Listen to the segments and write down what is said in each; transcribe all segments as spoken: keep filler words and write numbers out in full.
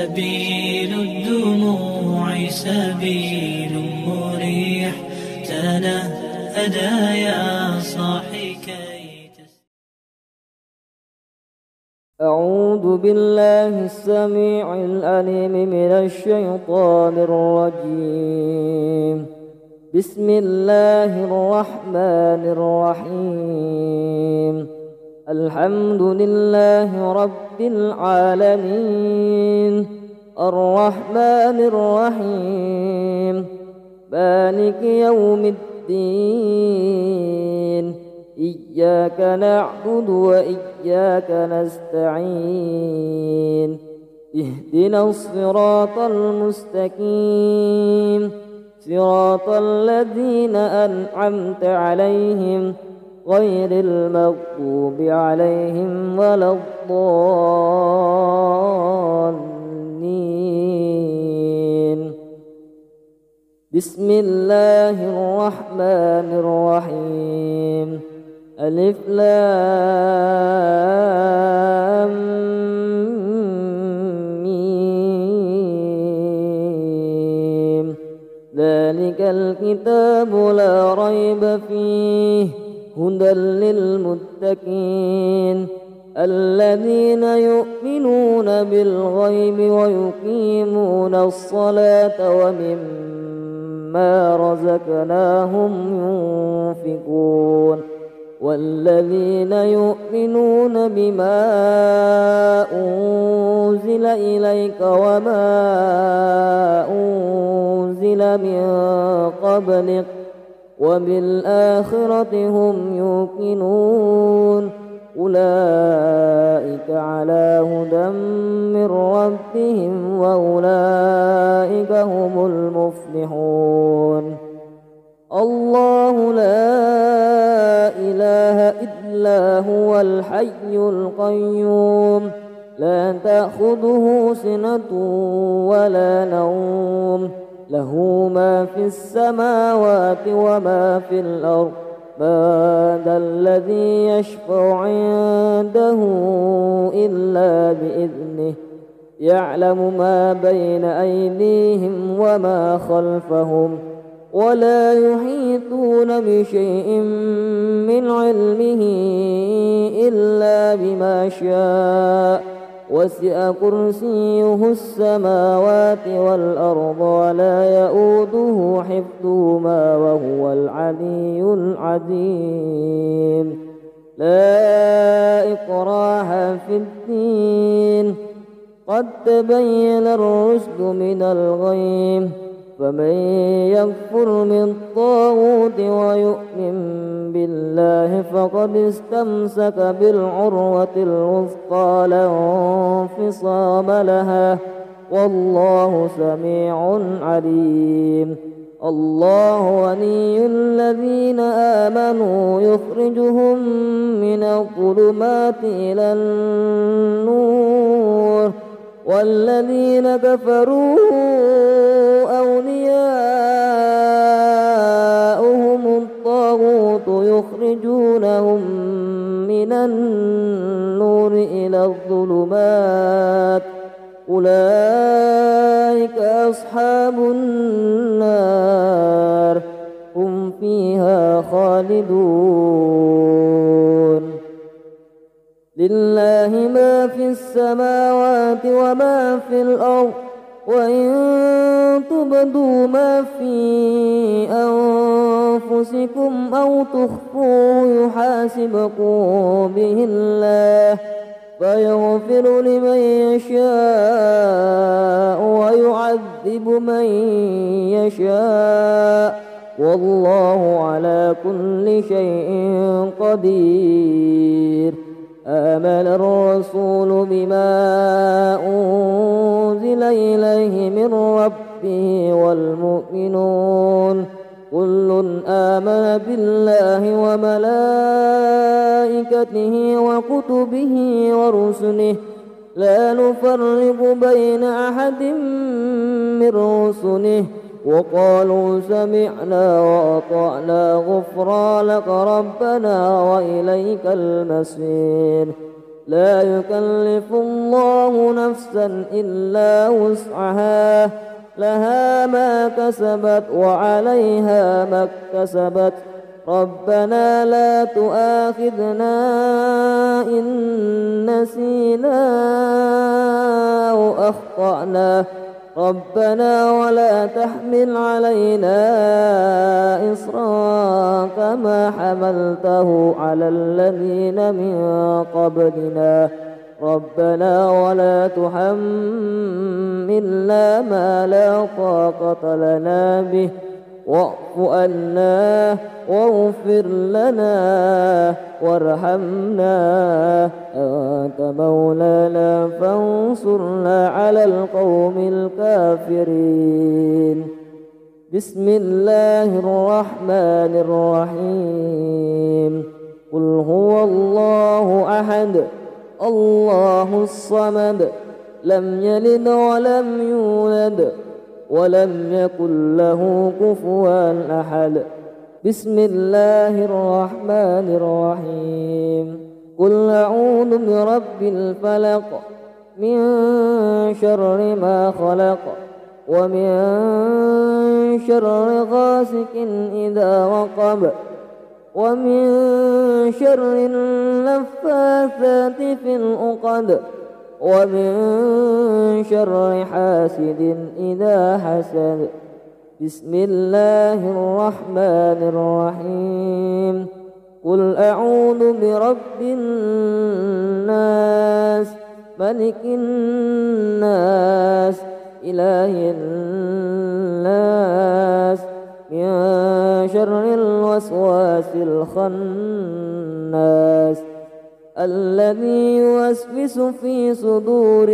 سبيل الدموع سبيل مريح تنهدى يا صاحي كي أعوذ بالله السميع العليم من الشيطان الرجيم. بسم الله الرحمن الرحيم. الحمد لله رب العالمين الرحمن الرحيم مالك يوم الدين إياك نعبد وإياك نستعين اهدنا الصراط المستقيم صراط الذين أنعمت عليهم غير المغضوب عليهم ولا الضالين. بسم الله الرحمن الرحيم. ألف لام ميم. ذلك الكتاب لا ريب فيه هدى للمتقين الذين يؤمنون بالغيب ويقيمون الصلاة ومما رزقناهم ينفقون والذين يؤمنون بما أنزل إليك وما أنزل من قبلك وبالآخرة هم يوقنون أولئك على هدى من ربهم وأولئك هم المفلحون. الله لا إله إلا هو الحي القيوم لا تأخذه سنة ولا نوم له ما في السماوات وما في الأرض من ذا الذي يشفع عنده إلا بإذنه يعلم ما بين أيديهم وما خلفهم ولا يحيطون بشيء من علمه إلا بما شاء وسع كرسيه السماوات والأرض ولا يؤوده حفظهما وهو العلي العظيم. لا إكراه في الدين قد تبين الرشد من الغي فمن يكفر بالطاغوت ويؤمن بالله فقد استمسك بالعروة الوثقى لا انفصام لها والله سميع عليم. الله ولي الذين آمنوا يخرجهم من الظلمات إلى النور والذين كفروا أولياؤهم الطاغوت يخرجونهم من النور إلى الظلمات أولئك أصحاب النار هم فيها خالدون. لله ما في السماوات وما في الأرض وإن تبدوا ما في أنفسكم أو تخفوه يحاسبكم به الله فيغفر لمن يشاء ويعذب من يشاء والله على كل شيء قدير. آمن الرسول بما أنزل إليه من ربه والمؤمنون كل آمن بالله وملائكته وكتبه ورسله لا نفرق بين أحد من رسله وقالوا سمعنا وأطعنا غفرانك ربنا وإليك المصير. لا يكلف الله نفسا إلا وسعها، لها ما كسبت وعليها ما اكتسبت. ربنا لا تؤاخذنا إن نسينا أو أخطأنا، ربنا ولا تحمل علينا إصرا كما حملته على الذين من قبلنا، ربنا ولا تحملنا ما لا طاقة لنا به، واعف عنا واغفر لنا وارحمنا، أنت مولانا فانصرنا على القوم الكافرين. بسم الله الرحمن الرحيم. قل هو الله أحد الله الصمد، لم يلد ولم يولد ولم يكن له كفوا أحد. بسم الله الرحمن الرحيم. قل أعوذ برب الفلق، من شر ما خلق، ومن شر غاسق إذا وقب، ومن شر النفاثات في العقد، ومن شر حاسد إذا حسد. بسم الله الرحمن الرحيم. قل أعوذ برب الناس، ملك الناس، إله الناس، من شر الوسواس الخناس الذي يوسوس في صدور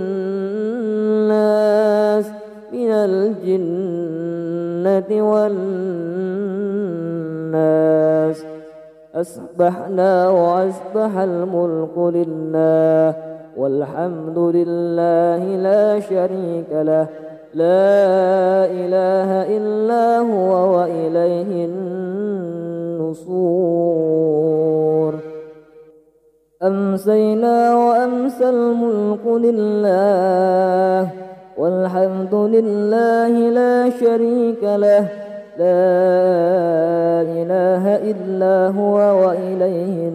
الناس من الجنة والناس. أصبحنا وأصبح الملك لله، والحمد لله لا شريك له، لا إله إلا هو وإليه النشور. أمسينا وأمسى الملك لله، والحمد لله لا شريك له، لا إله إلا هو وإليه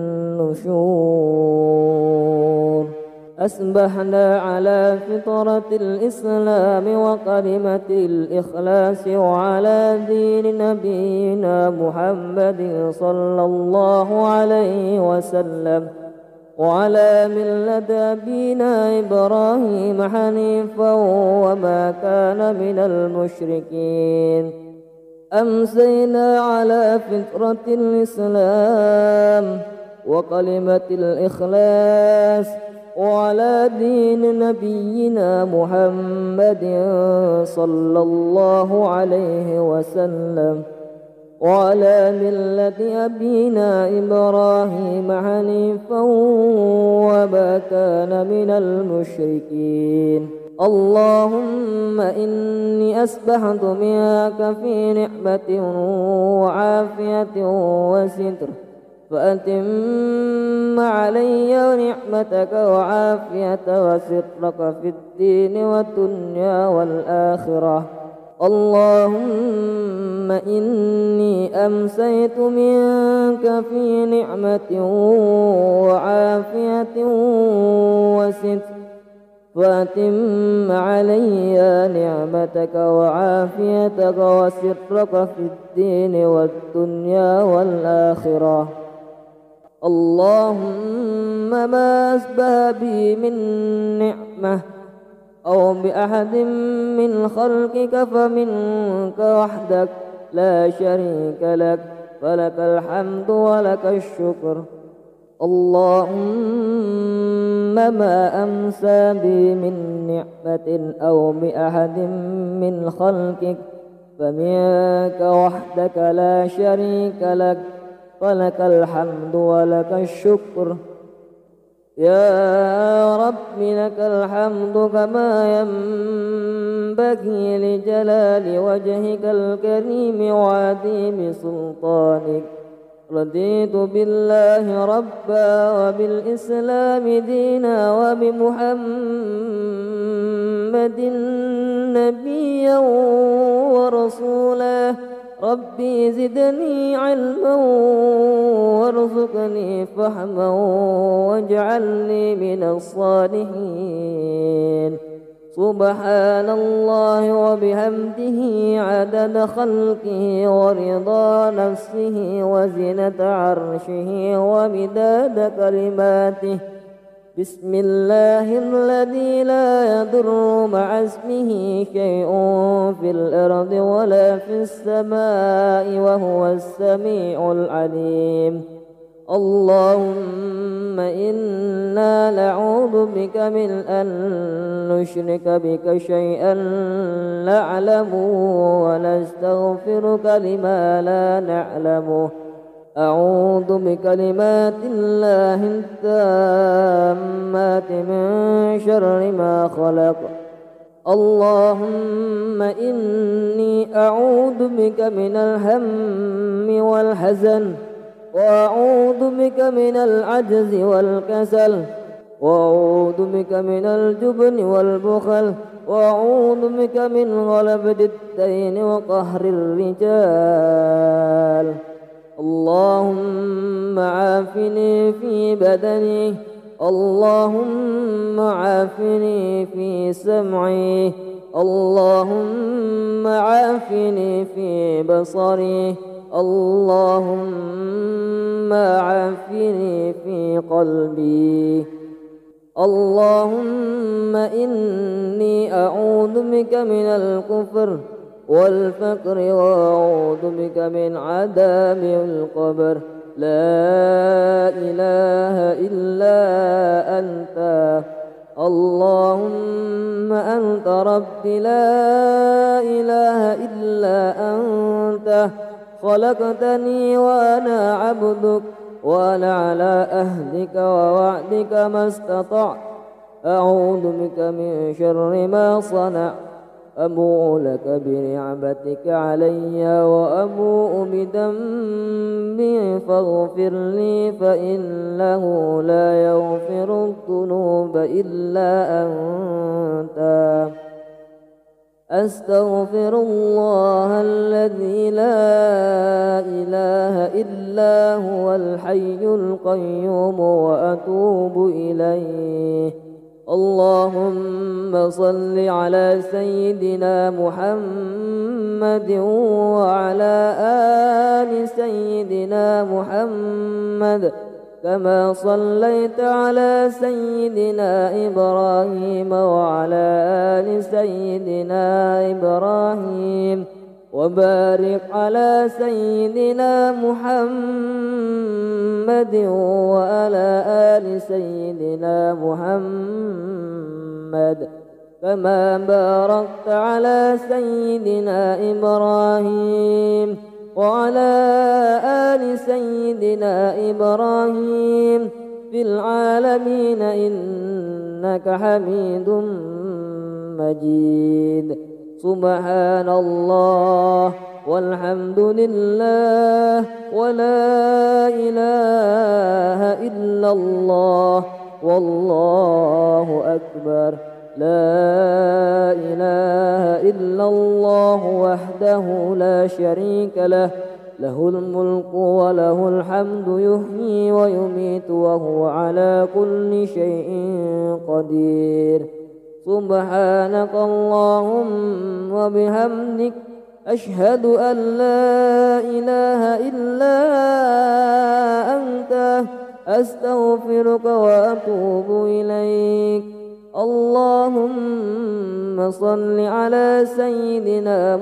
النشور. أصبحنا على فطرة الإسلام وكلمة الإخلاص، وعلى دين نبينا محمد صلى الله عليه وسلم، وعلى ملة أبينا إبراهيم حنيفا وما كان من المشركين. أمسينا على فطرة الإسلام وكلمة الإخلاص، وعلى دين نبينا محمد صلى الله عليه وسلم، وعلى ملة أبينا إبراهيم حنيفا وما كان من المشركين. اللهم إني أسبحت منك في نعمة وعافية وستر، فأتم علي نعمتك وعافية وسترك في الدين والدنيا والآخرة. اللهم إني أمسيت منك في نعمة وعافية وستر، فأتم علي نعمتك وعافيتك وسترك في الدين والدنيا والآخرة. اللهم ما أسبه بي من نعمة أو بأحد من خلقك فمنك وحدك لا شريك لك، فلك الحمد ولك الشكر. اللهم ما أمسى بي من نعمة أو بأحد من خلقك فمنك وحدك لا شريك لك، فلك الحمد ولك الشكر. يا رب لك الحمد كما ينبغي لجلال وجهك الكريم وعظيم سلطانك. رضيت بالله ربا وبالإسلام دينا وبمحمد نبيا ورسولا. ربي زدني علما وارزقني فهما واجعلني من الصالحين. سبحان الله وبحمده عدد خلقه ورضا نفسه وزنة عرشه ومداد كلماته. بسم الله الذي لا يضر مع اسمه شيء في الأرض ولا في السماء وهو السميع العليم. اللهم إنا نعوذ بك من أن نشرك بك شيئا نعلمه ونستغفرك لما لا نعلمه. أعوذ بكلمات الله التامات من شر ما خلق. اللهم إني أعوذ بك من الهم والحزن، وأعوذ بك من العجز والكسل، وأعوذ بك من الجبن والبخل، وأعوذ بك من غلبة الدين وقهر الرجال. اللهم عافني في بدني، اللهم عافني في سمعي، اللهم عافني في بصري، اللهم عافني في قلبي. اللهم إني أعوذ بك من الكفر والفقر وأعوذ بك من عذاب القبر. لا إله إلا أنت. اللهم أنت ربي لا إله إلا أنت. خلقتني وأنا عبدك وأنا على أهلك ووعدك ما استطعت. أعوذ بك من شر ما صنعت. أبوء لك بنعمتك علي وأبوء بذنبي فاغفر لي فإنه لا يغفر الذنوب إلا أنت. أستغفر الله الذي لا إله إلا هو الحي القيوم وأتوب إليه. اللهم صل على سيدنا محمد وعلى آل سيدنا محمد كما صليت على سيدنا إبراهيم وعلى آل سيدنا إبراهيم، وبارك على سيدنا محمد وعلى آل سيدنا محمد كما باركت على سيدنا إبراهيم وعلى آل سيدنا إبراهيم في العالمين إنك حميد مجيد. سبحان الله والحمد لله ولا إله إلا الله والله أكبر. لا إله إلا الله وحده لا شريك له، له الملك وله الحمد يحيي ويميت وهو على كل شيء قدير. سبحانك اللهم وبحمدك أشهد أن لا إله إلا أنت أستغفرك وأتوب إليك. اللهم صل على سيدنا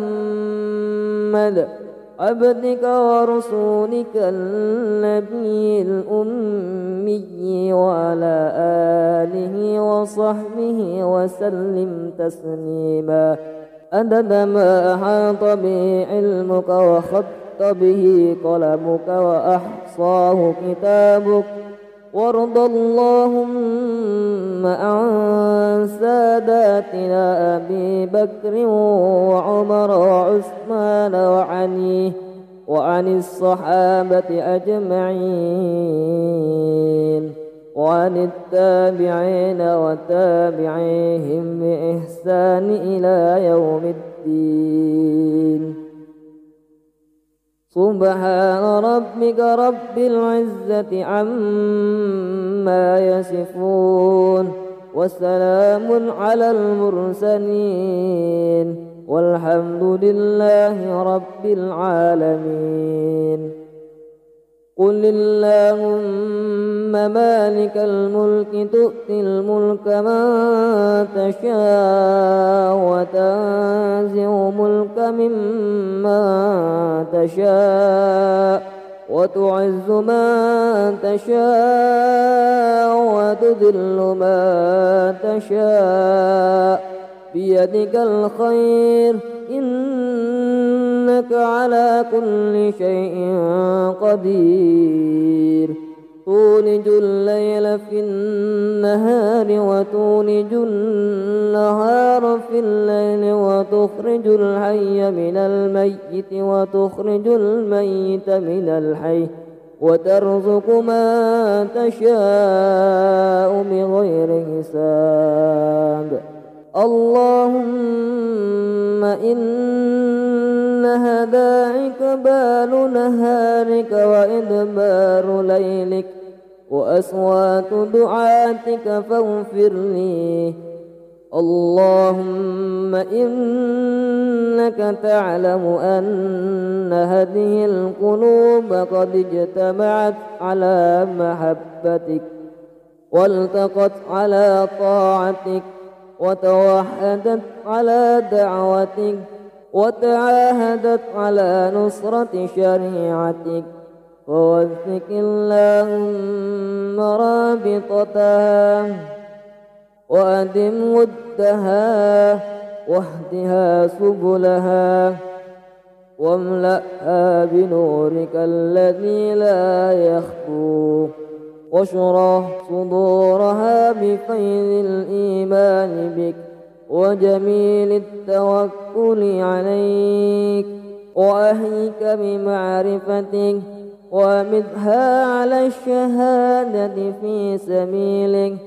محمد عبدك ورسولك النبي الأمي وعلى آله وصحبه وسلم تسليما عدد ما أحاط به علمك وخط به قلمك وأحصاه كتابك. وارض اللهم عن ساداتنا أبي بكر وعمر وعثمان وعلي وعن الصحابة أجمعين وعن التابعين وتابعيهم بإحسان إلى يوم الدين. سبحان ربك رب العزة عما يصفون وسلام على المرسلين والحمد لله رب العالمين. قل اللهم مالك الملك تؤتي الملك من تشاء وتنزع الملك ممن تشاء وتعز من تشاء وتذل من تشاء بيدك الخير إنك على كل شيء قدير. تولج الليل في النهار وتولج النهار في الليل وتخرج الحي من الميت وتخرج الميت من الحي وترزق من تشاء بغير حساب. اللهم إن هداك بال نهارك وإدبار ليلك وأصوات دعاتك فاغفر لي. اللهم إنك تعلم أن هذه القلوب قد اجتمعت على محبتك والتقت على طاعتك وتوحدت على دعوتك وتعاهدت على نصرة شريعتك ووثق اللهم رابطتها وأدم ودها واهدها سبلها واملأها بنورك الذي لا يخفو واشرح صدورها بفيض الإيمان بك وجميل التوكل عليك وأهيك بمعرفتك ومدها على الشهادة في سبيلك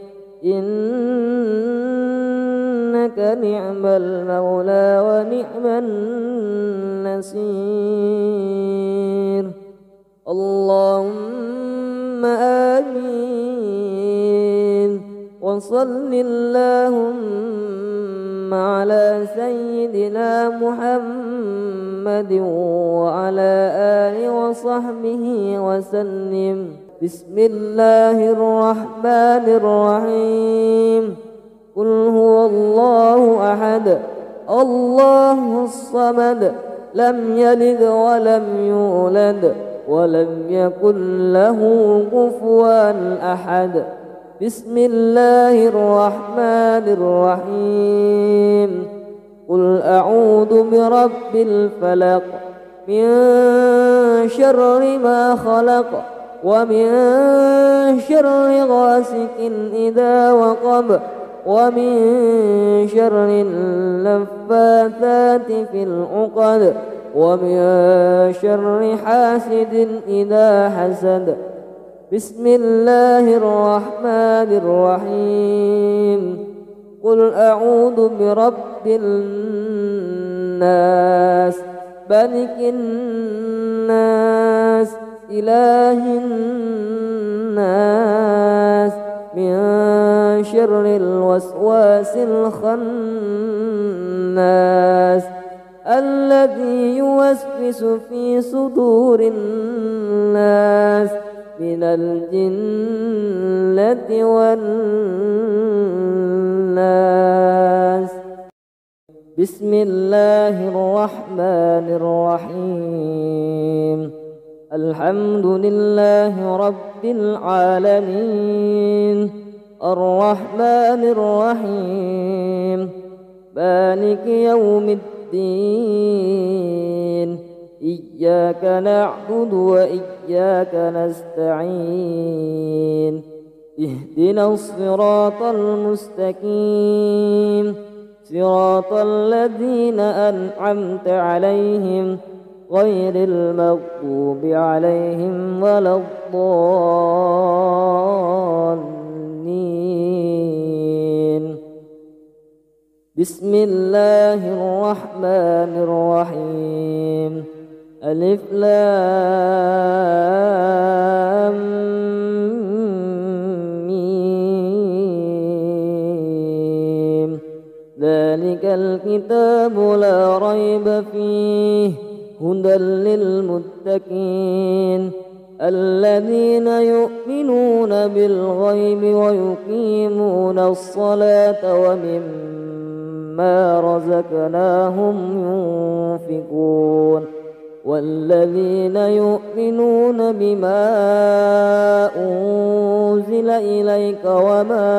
إنك نعم المولى ونعم النصير. اللهم آمين. وصل اللهم على سيدنا محمد وعلى آله وصحبه وسلم. بسم الله الرحمن الرحيم. قل هو الله أحد الله الصمد لم يلد ولم يولد ولم يكن له كفوا أحد. بسم الله الرحمن الرحيم. قل أعوذ برب الفلق من شر ما خلق ومن شر غاسق إذا وقب ومن شر النفاثات في العقد ومن شر حاسد إذا حسد. بسم الله الرحمن الرحيم. قل أعوذ برب الناس ملك الناس إله الناس من شر الوسواس الخناس الذي يوسوس في صدور الناس من الجنة والناس. بسم الله الرحمن الرحيم. الحمد لله رب العالمين الرحمن الرحيم مالك يوم الدين. إياك نعبد وإياك نستعين. اهدنا الصراط المستقيم صراط الذين أنعمت عليهم غير المغضوب عليهم ولا الضالين. بسم الله الرحمن الرحيم. ألف لام ميم. ذلك الكتاب لا ريب فيه هدى للمتقين الذين يؤمنون بالغيب ويقيمون الصلاة ومما رزقناهم ينفقون والذين يؤمنون بما أنزل إليك وما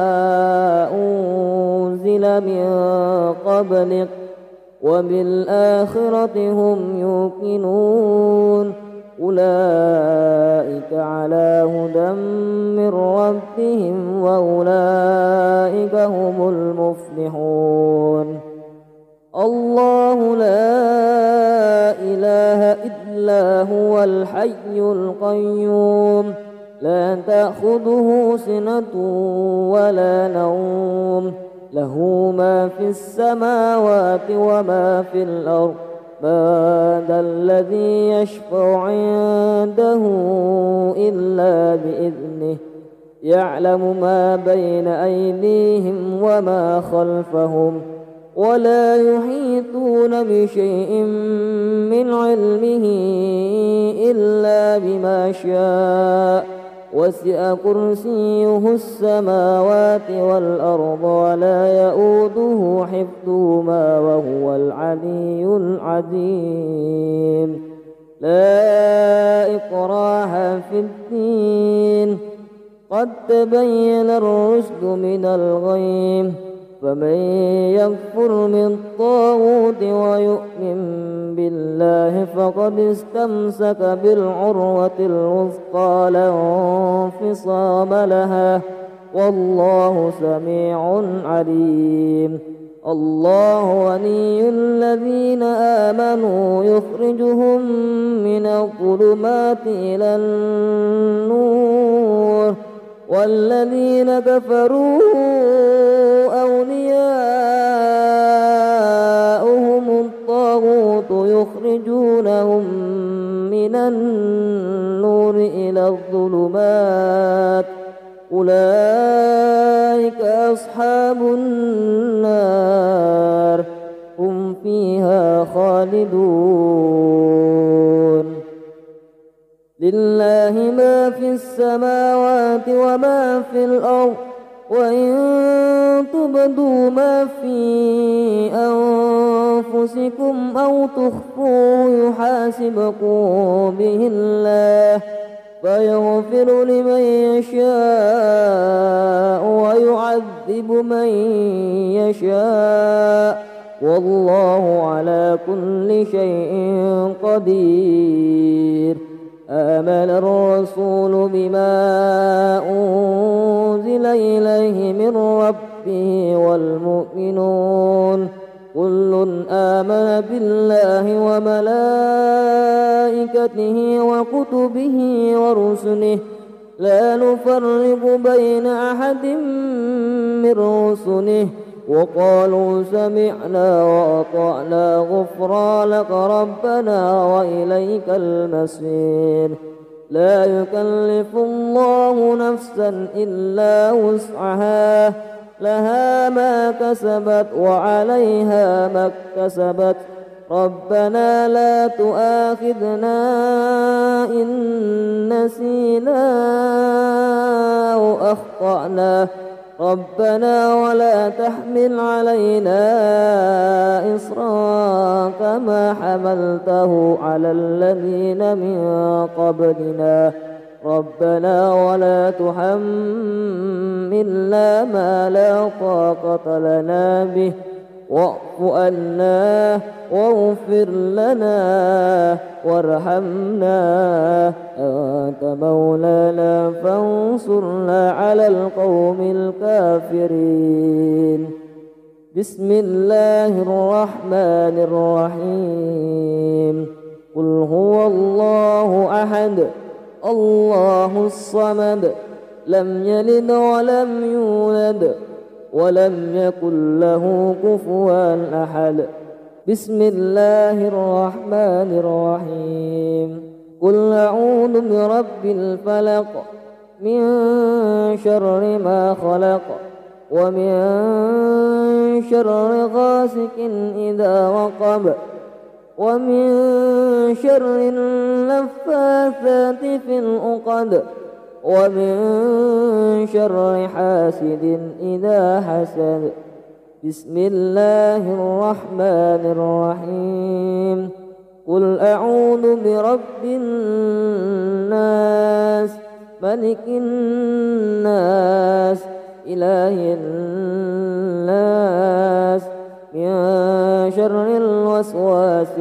أنزل من قبلك وبالآخرة هم يوقنون أولئك على هدى من ربهم وأولئك هم المفلحون. الله لا إله إلا هو الحي القيوم لا تأخذه سنة ولا نوم له ما في السماوات وما في الأرض من ذا الذي يشفع عنده إلا بإذنه يعلم ما بين أيديهم وما خلفهم ولا يحيطون بشيء من علمه إلا بما شاء وسع كرسيه السماوات والأرض ولا يؤوده حفظهما وهو العلي العظيم. لا إكراه في الدين قد تبين الرشد من الغي فمن يكفر بالطاغوت ويؤمن بالله فقد استمسك بالعروة الوثقى لا انفصام لها والله سميع عليم. الله ولي الذين آمنوا يخرجهم من الظلمات إلى النور والذين كفروا أولياؤهم الطاغوت يخرجونهم من النور إلى الظلمات أولئك أصحاب النار هم فيها خالدون. لله ما في السماوات وما في الأرض وإن تبدوا ما في أنفسكم أو تخفوه يحاسبكم به الله فيغفر لمن يشاء ويعذب من يشاء والله على كل شيء قدير. آمن الرسول بما أنزل إليه من ربه والمؤمنون كل آمن بالله وملائكته وكتبه ورسله لا نفرق بين أحد من رسله وقالوا سمعنا وأطعنا غفرانك ربنا وإليك المصير. لا يكلف الله نفسا إلا وسعها لها ما كسبت وعليها ما اكتسبت ربنا لا تؤاخذنا إن نسينا أو أخطأنا ربنا ولا تحمل علينا إصرا كما حملته على الذين من قبلنا ربنا ولا تحملنا ما لا طاقة لنا به واعف عنا واغفر لنا وارحمنا أنت مولانا فانصرنا على القوم الكافرين. بسم الله الرحمن الرحيم. قل هو الله أحد الله الصمد لم يلد ولم يولد ولم يكن له كفوا أحد. بسم الله الرحمن الرحيم. قل أعوذ برب الفلق من شر ما خلق ومن شر غاسق إذا وقب ومن شر النفاثات في العقد ومن شر حاسد إذا حسد. بسم الله الرحمن الرحيم. قل أعوذ برب الناس ملك الناس إله الناس من شر الوسواس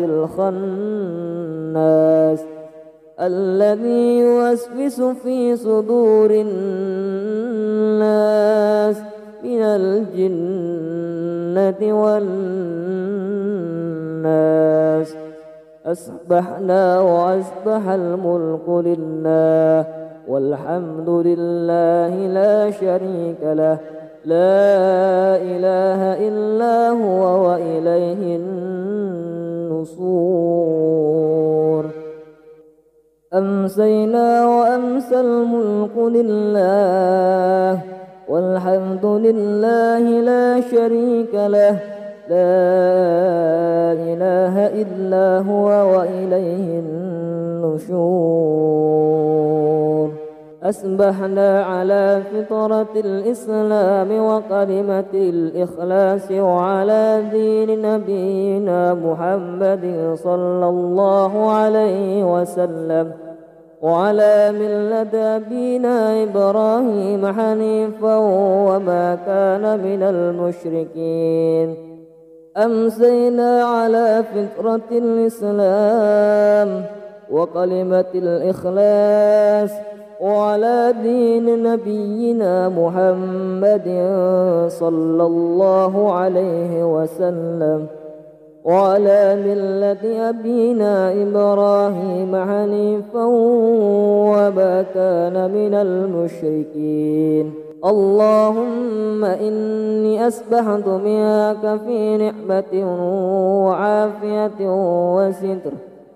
الخناس الذي يوسوس في صدور الناس من الجنة والناس. أصبحنا وأصبح الملك لله والحمد لله لا شريك له لا إله إلا هو وإليه النشور. أمسينا وأمسى الملك لله والحمد لله لا شريك له لا إله إلا هو وإليه النشور. أصبحنا على فطرة الإسلام وكلمة الإخلاص وعلى دين نبينا محمد صلى الله عليه وسلم وعلى ملة أبينا إبراهيم حنيفا وما كان من المشركين. أمسينا على فطرة الإسلام وكلمة الإخلاص وعلى دين نبينا محمد صلى الله عليه وسلم وعلى ملة أبينا إبراهيم حنيفا وما كان من المشركين. اللهم إني أسبحت منك في نعمة وعافية وستر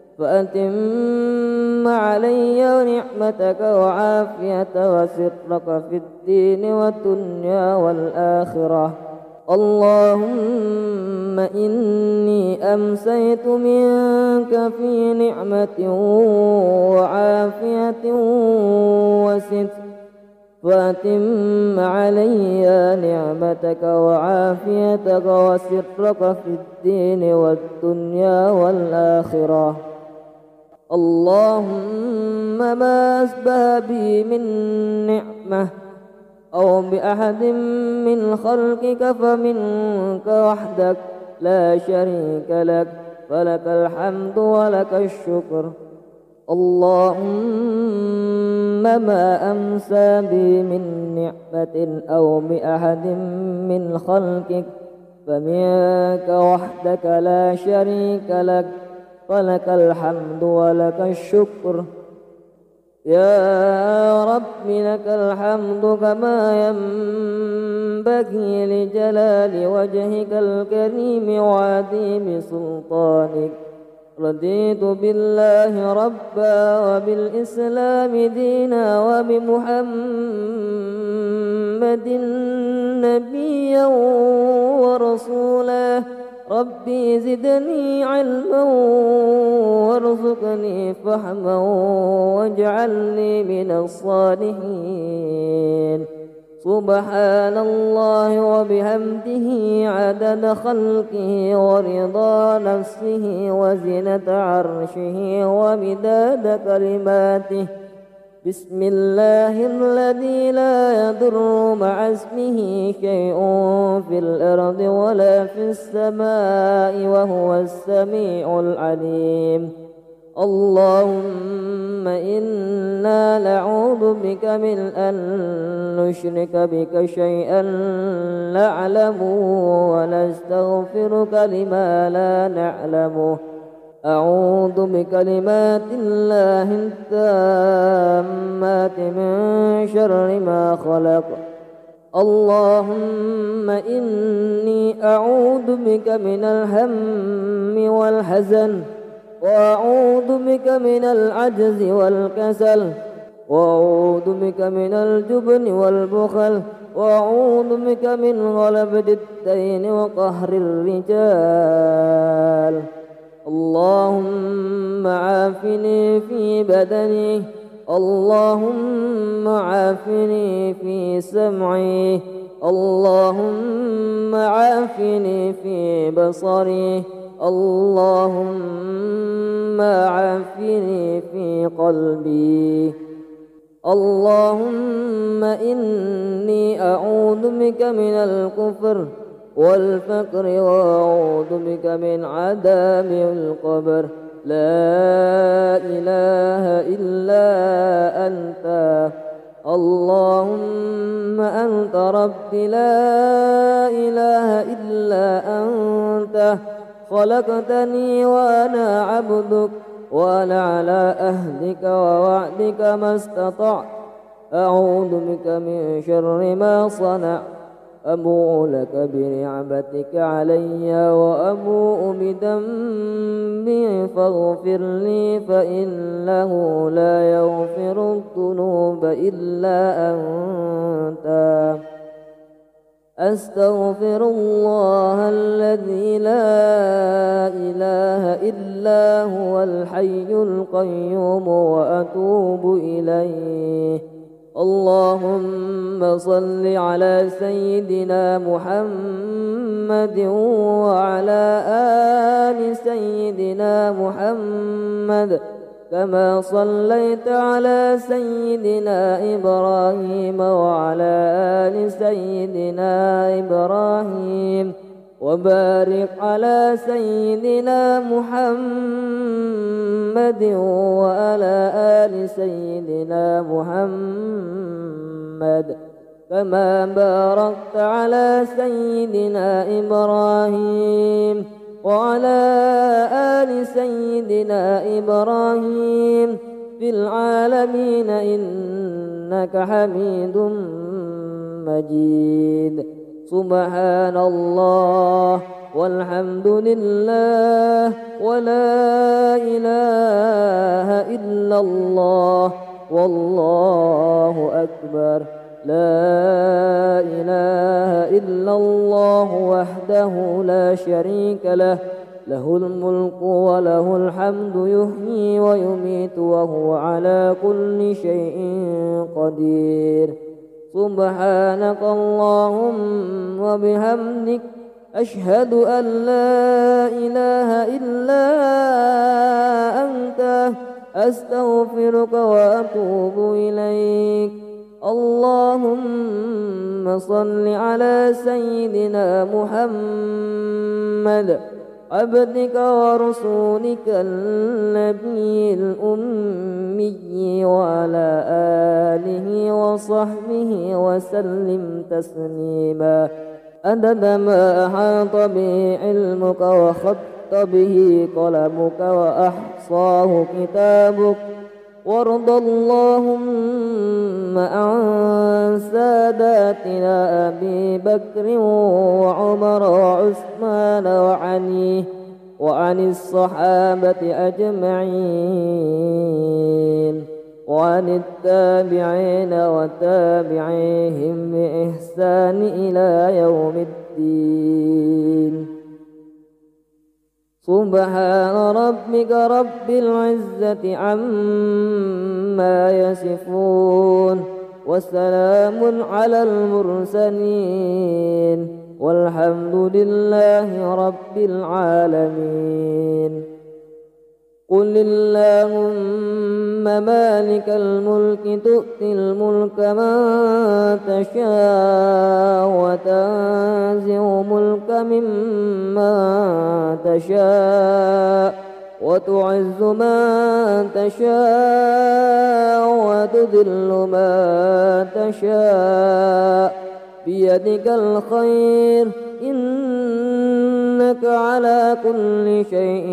فأتم علي نعمتك وعافية وسترك في الدين والدنيا والآخرة. اللهم إني أمسيت منك في نعمة وعافية وستر فأتم علي نعمتك وعافيتك وسترك في الدين والدنيا والآخرة. اللهم ما أسبه بي من نعمة أو بأحد من خلقك فمنك وحدك لا شريك لك فلك الحمد ولك الشكر. اللهم ما أمسى بي من نعمة أو بأحد من خلقك فمنك وحدك لا شريك لك فلك الحمد ولك الشكر. يا رب لك الحمد كما ينبغي لجلال وجهك الكريم وعظيم سلطانك. رضيت بالله ربا وبالإسلام دينا وبمحمد نبيا ورسولا. ربي زدني علما وارزقني فهما واجعلني من الصالحين. سبحان الله وبحمده عدد خلقه ورضا نفسه وزنة عرشه ومداد كلماته. بسم الله الذي لا يضر مع اسمه شيء في الأرض ولا في السماء وهو السميع العليم. اللهم إنا نعوذ بك من أن نشرك بك شيئا نعلمه ونستغفرك لما لا نعلمه. أعوذ بكلمات الله التامات من شر ما خلق. اللهم إني أعوذ بك من الهم والحزن، وأعوذ بك من العجز والكسل، وأعوذ بك من الجبن والبخل، وأعوذ بك من غلبة الدين وقهر الرجال. اللهم عافني في بدني، اللهم عافني في سمعي، اللهم عافني في بصري، اللهم عافني في قلبي. اللهم إني أعوذ بك من الكفر والفقر، وأعوذ بك من عذاب القبر. لا إله إلا أنت، اللهم أنت ربي، لا إله إلا أنت. خلقتني وأنا عبدك، وأنا على أهدك ووعدك ما استطعت. أعوذ بك من شر ما صنعت. أبوء لك بنعمتك علي وأبوء بذنبي فاغفر لي، فإنه لا يغفر الذنوب إلا أنت. أستغفر الله الذي لا إله إلا هو الحي القيوم وأتوب إليه. اللهم صل على سيدنا محمد وعلى آل سيدنا محمد، كما صليت على سيدنا إبراهيم وعلى آل سيدنا إبراهيم، وبارك على سيدنا محمد وعلى آل سيدنا محمد، كما باركت على سيدنا إبراهيم وعلى آل سيدنا إبراهيم في العالمين إنك حميد مجيد. سبحان الله والحمد لله ولا إله إلا الله والله أكبر. لا إله إلا الله وحده لا شريك له، له الملك وله الحمد، يحيي ويميت وهو على كل شيء قدير. سبحانك اللهم وبحمدك، أشهد أن لا إله إلا أنت، أستغفرك وأتوب إليك. اللهم صل على سيدنا محمد عبدك ورسولك النبي الأمي، وعلى آله وصحبه وسلم تسليما، عدد ما أحاط به علمك وخط به قلمك وأحصاه كتابك. وارض اللهم عن ساداتنا أبي بكر وعمر وعثمان وعلي وعن الصحابة أجمعين، وعن التابعين وتابعيهم بإحسان إلى يوم الدين. سبحان ربك رب العزة عما يصفون، وسلام على المرسلين، والحمد لله رب العالمين. قل اللهم مالك الملك تؤتي الملك من تشاء وتنزع الملك ممن تشاء وتعز من تشاء وتذل من تشاء، بيدك الخير، إن إنك على كل شيء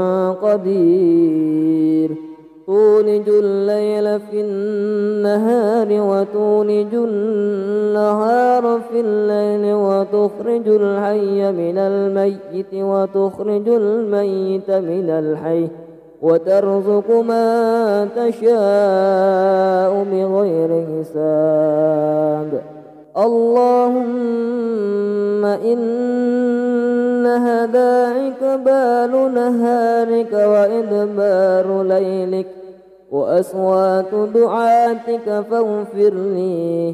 قدير تولج الليل في النهار وتولج النهار في الليل وتخرج الحي من الميت وتخرج الميت من الحي وترزق من تشاء بغير حساب اللهم إنها داعك بال نهارك وإدبار ليلك وأصوات دعاتك فاغفر لي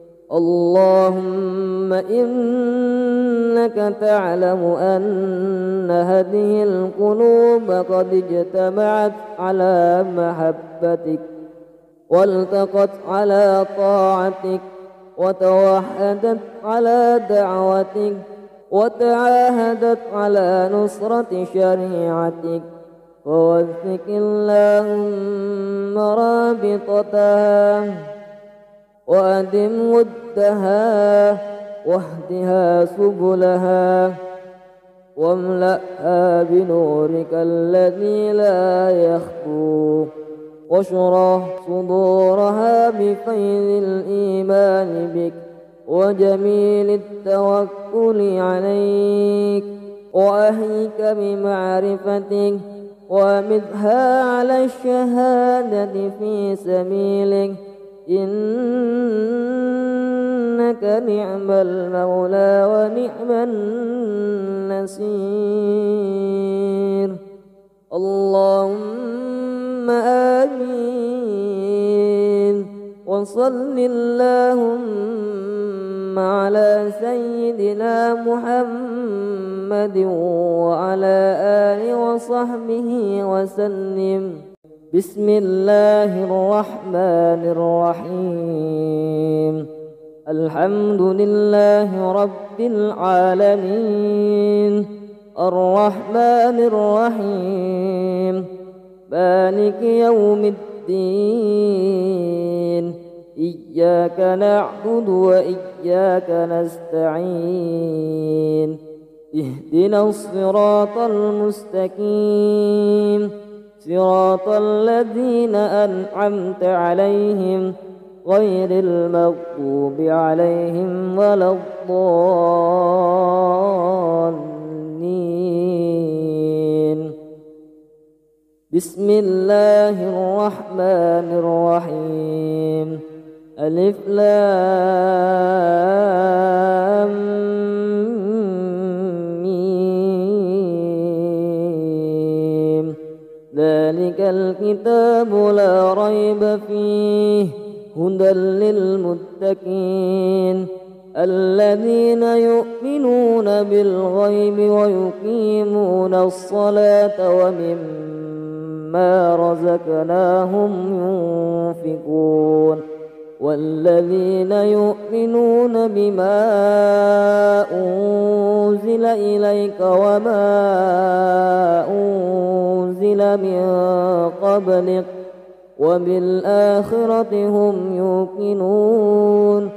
اللهم إنك تعلم أن هذه القلوب قد اجتمعت على محبتك والتقت على طاعتك وتوحدت على دعوتك وتعاهدت على نصرة شريعتك فوثق اللهم رابطتها وأدم ودها واهدها سبلها واملأها بنورك الذي لا يخفو واشرح صدورها بفيض الإيمان بك وجميل التوكل عليك وأهيك بمعرفتك ومدها على الشهادة في سبيلك إنك نعم المولى ونعم النصير اللهم آمين وصل اللهم على سيدنا محمد وعلى آله وصحبه وسلم بسم الله الرحمن الرحيم الحمد لله رب العالمين الرحمن الرحيم مالك يوم الدين إياك نعبد وإياك نستعين اهدنا الصراط المستقيم صراط الذين أنعمت عليهم غير المغضوب عليهم ولا الضالين بسم الله الرحمن الرحيم ألف لام ميم ذلك الكتاب لا ريب فيه هدى للمتقين الذين يؤمنون بالغيب ويقيمون الصلاة ومما رزقناهم ينفقون والذين يؤمنون بما أنزل إليك وما أنزل من قبلك وبالآخرة هم يوقنون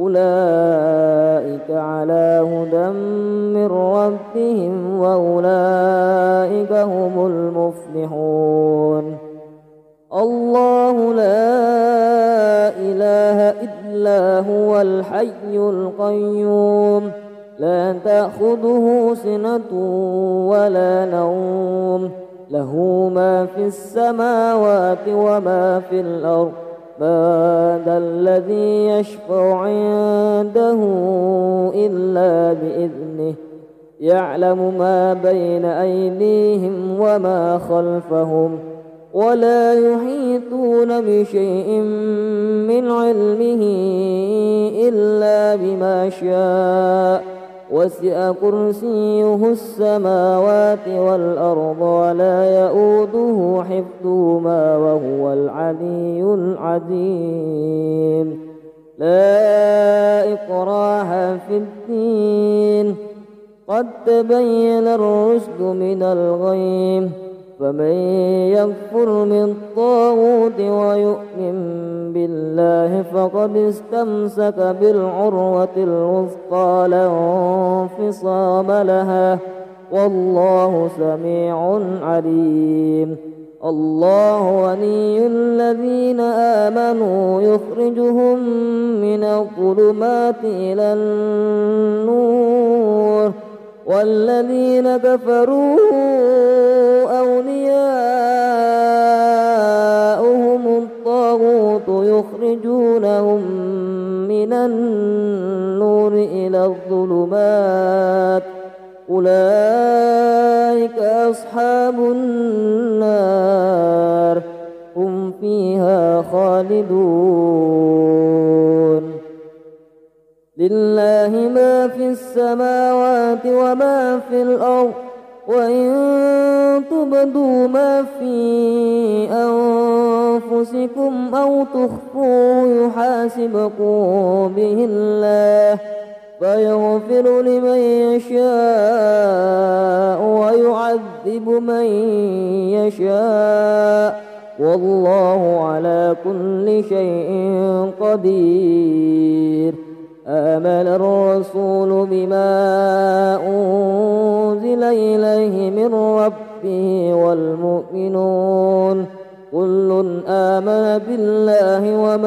أولئك على هدى من ربهم وأولئك هم المفلحون الله لا إله إلا هو الحي القيوم لا تأخذه سنة ولا نوم له ما في السماوات وما في الأرض من ذا الذي يشفع عنده إلا بإذنه يعلم ما بين أيديهم وما خلفهم ولا يحيطون بشيء من علمه إلا بما شاء وسع كرسيه السماوات والأرض ولا يؤوده حفظهما وهو العلي العظيم لا إكراه في الدين قد تبين الرشد من الغي فمن يكفر بالطاغوت ويؤمن بالله فقد استمسك بالعروة الوثقى لا انفصام لها والله سميع عليم. الله ولي الذين آمنوا يخرجهم من الظلمات إلى النور، والذين كفروا أولياؤهم الطاغوت يخرجونهم من النور إلى الظلمات، أولئك أصحاب النار هم فيها خالدون. لله ما في السماوات وما في الأرض، وإن تبدوا ما في أنفسكم أو تخفوه يحاسبكم به الله، فيغفر لمن يشاء ويعذب من يشاء، والله على كل شيء قدير. آمن الرسول بما أنزل إليه من ربه والمؤمنون كل آمن بالله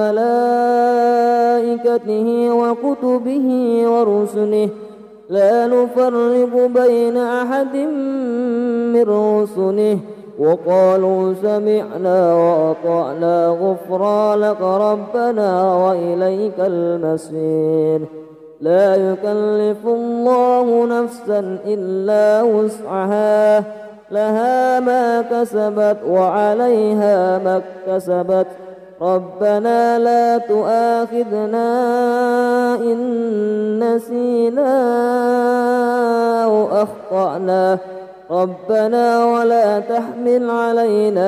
وملائكته وكتبه ورسله لا نفرق بين أحد من رسله، وقالوا سمعنا وأطعنا غفرانك ربنا وإليك المصير. لا يكلف الله نفسا إلا وسعها، لها ما كسبت وعليها ما اكتسبت. ربنا لا تؤاخذنا إن نسينا أو أخطأنا، ربنا ولا تحمل علينا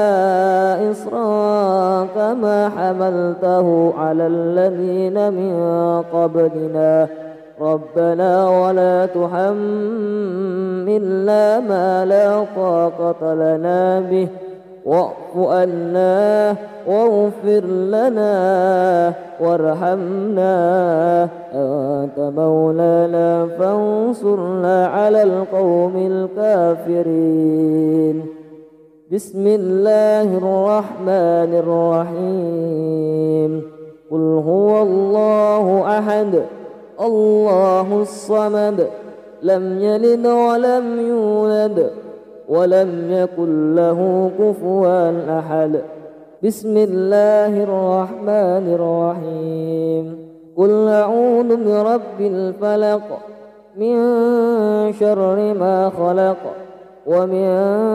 إصرا كما حملته على الذين من قبلنا، ربنا ولا تحملنا ما لا طاقة لنا به، واعف عنا واغفر لنا وارحمنا، أنت مولانا فانصرنا على القوم الكافرين. بسم الله الرحمن الرحيم. قل هو الله أحد الله الصمد، لم يلد ولم يولد ولم يكن له كفوا أحد. بسم الله الرحمن الرحيم. قل أعوذ برب الفلق، من شر ما خلق، ومن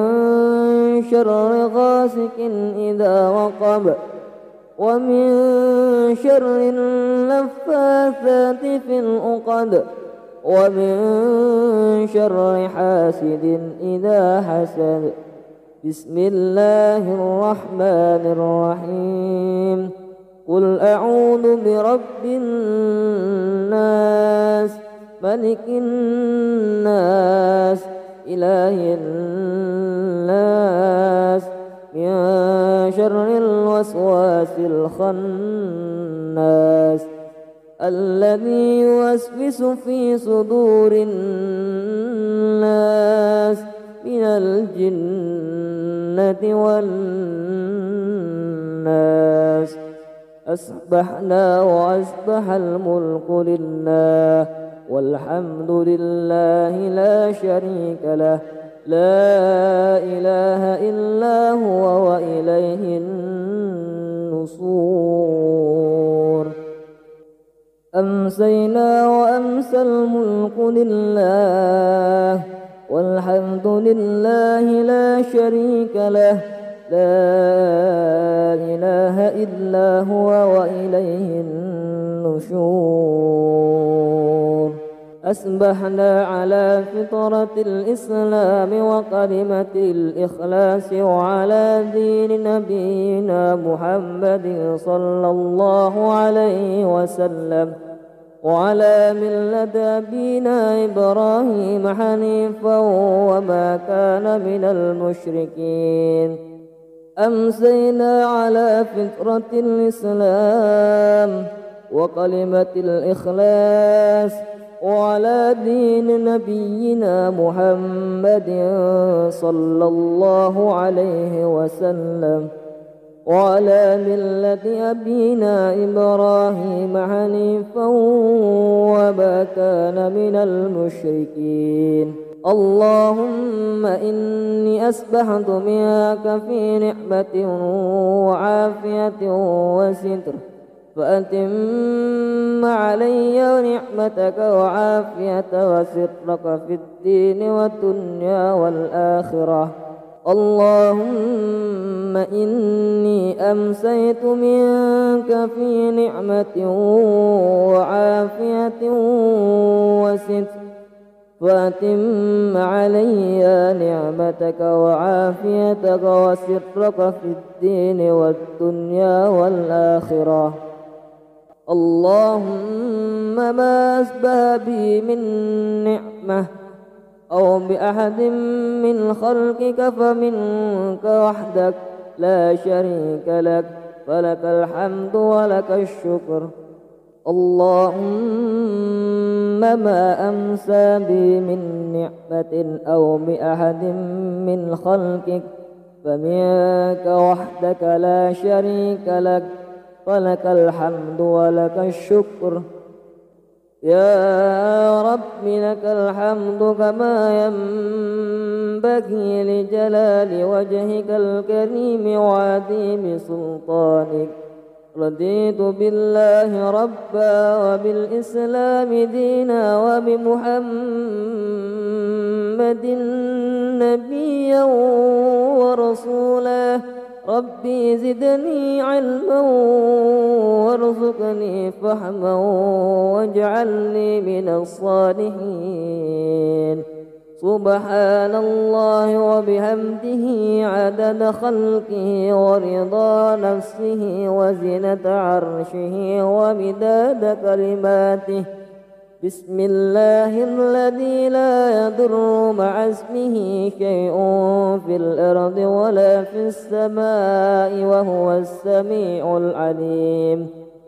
شر غاسق إذا وقب، ومن شر النفاثات في العقد، ومن شر حاسد إذا حسد. بسم الله الرحمن الرحيم. قل أعوذ برب الناس، ملك الناس، إله الناس، من شر الوسواس الخناس الذي يوسوس في صدور الناس من الجنة والناس. أصبحنا وأصبح الملك لله، والحمد لله لا شريك له، لا إله إلا هو وإليه النشور. أمسينا وأمسى الملك لله، والحمد لله لا شريك له، لا إله إلا هو وإليه النشور. أصبحنا على فطرة الإسلام وكلمة الإخلاص، وعلى دين نبينا محمد صلى الله عليه وسلم، وعلى ملة أبينا إبراهيم حنيفا وما كان من المشركين. أمسينا على فطرة الإسلام وكلمة الإخلاص، وعلى دين نبينا محمد صلى الله عليه وسلم، وعلى ملة أبينا إبراهيم حنيفا وما كان من المشركين. اللهم إني أسبحت منك في نعمة وعافية وستر، فأتم علي نعمتك وعافية وسترك في الدين والدنيا والآخرة. اللهم إني أمسيت منك في نعمة وعافية وستر، فأتم علي نعمتك وعافيتك وسترك في الدين والدنيا والآخرة. اللهم ما أسبه بي من نعمة أو بأحد من خلقك فمنك وحدك لا شريك لك، فلك الحمد ولك الشكر. اللهم ما أمسى بي من نعمة أو بأحد من خلقك فمنك وحدك لا شريك لك، فلك الحمد ولك الشكر. يا رب لك الحمد كما ينبغي لجلال وجهك الكريم وعظيم سلطانك. رضيت بالله ربا وبالإسلام دينا وبمحمد نبيا ورسولا. ربي زدني علما وارزقني فهما واجعلني من الصالحين. سبحان الله وبحمده عدد خلقه ورضا نفسه وزنة عرشه ومداد كلماته. بسم الله الذي لا يضر مع اسمه شيء في الأرض ولا في السماء وهو السميع العليم.